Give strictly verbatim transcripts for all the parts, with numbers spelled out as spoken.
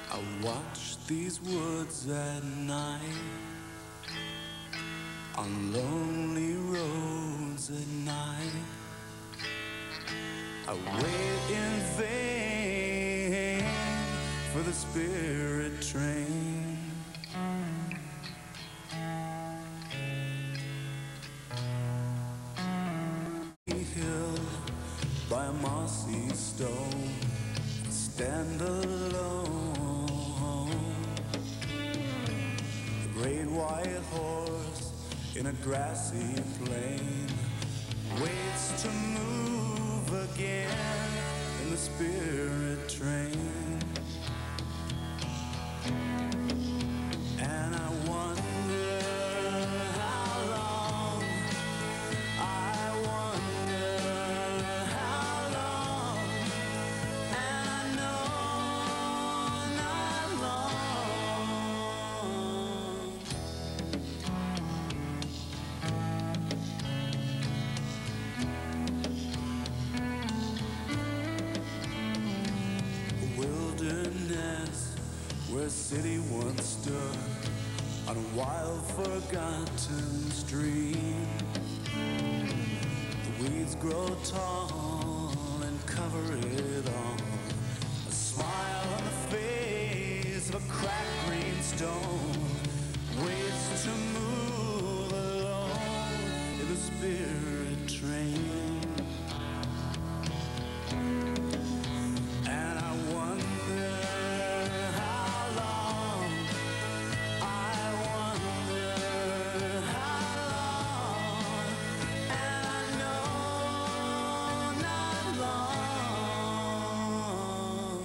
I watch these woods at night, on lonely roads at night. I wait in vain for the spirit train. Hill by a mossy stone, stand alone. The great white horse in a grassy plain waits to move again in the spirit train. And I wonder how long, I wonder how long, and I know not long. Wilderness where a city once stood on a wild forgotten stream. The weeds grow tall and cover it all. A smile on the face of a cracked green stone waits to move alone in the spirit train. And I wonder how long, I wonder how long, and I know not long.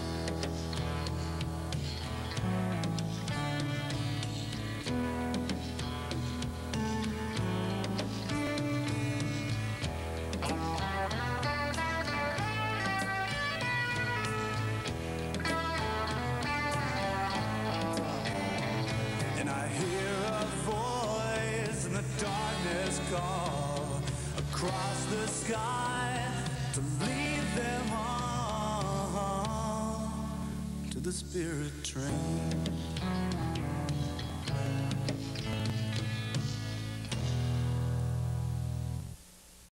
And I hear a voice in the darkness call across the sky to lead them on to the spirit train.